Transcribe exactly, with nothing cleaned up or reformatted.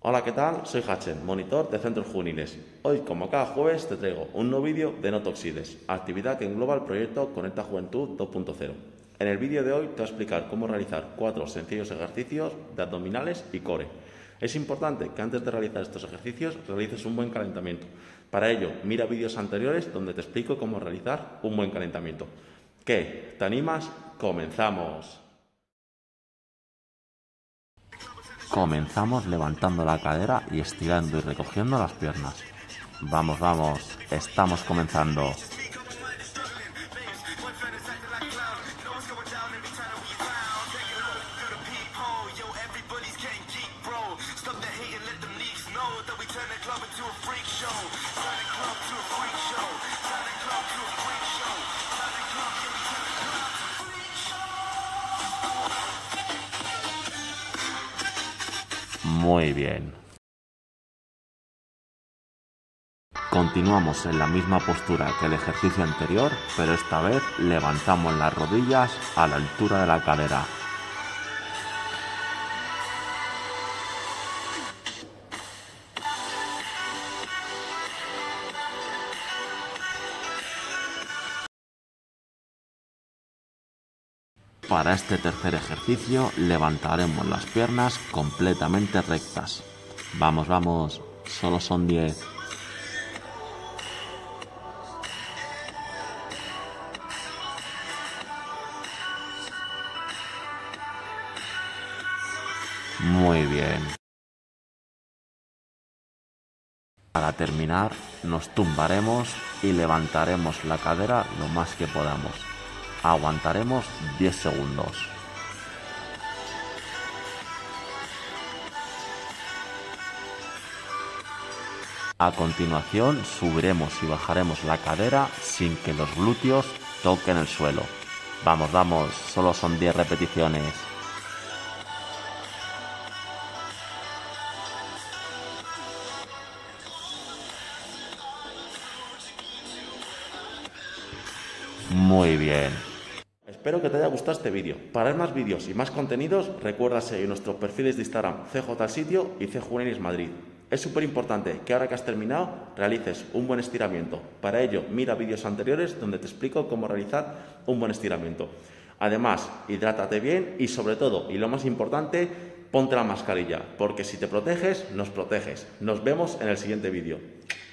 Hola, ¿qué tal? Soy Hachen, monitor de centros juveniles. Hoy, como cada jueves, te traigo un nuevo vídeo de No Toxides, actividad que engloba el proyecto Conecta Juventud dos punto cero. En el vídeo de hoy te voy a explicar cómo realizar cuatro sencillos ejercicios de abdominales y core. Es importante que antes de realizar estos ejercicios realices un buen calentamiento. Para ello, mira vídeos anteriores donde te explico cómo realizar un buen calentamiento. ¿Qué? ¿Te animas? ¡Comenzamos! Comenzamos levantando la cadera y estirando y recogiendo las piernas. Vamos, vamos, estamos comenzando. Muy bien. Continuamos en la misma postura que el ejercicio anterior, pero esta vez levantamos las rodillas a la altura de la cadera. Para este tercer ejercicio levantaremos las piernas completamente rectas. Vamos, vamos, solo son diez. Muy bien. Para terminar, nos tumbaremos y levantaremos la cadera lo más que podamos. Aguantaremos diez segundos. A continuación, subiremos y bajaremos la cadera sin que los glúteos toquen el suelo. Vamos, vamos, solo son diez repeticiones. Muy bien. Espero que te haya gustado este vídeo. Para ver más vídeos y más contenidos, recuerda seguir nuestros perfiles de Instagram C J al sitio y C Juveniles Madrid. Es súper importante que ahora que has terminado realices un buen estiramiento. Para ello, mira vídeos anteriores donde te explico cómo realizar un buen estiramiento. Además, hidrátate bien y sobre todo, y lo más importante, ponte la mascarilla, porque si te proteges, nos proteges. Nos vemos en el siguiente vídeo.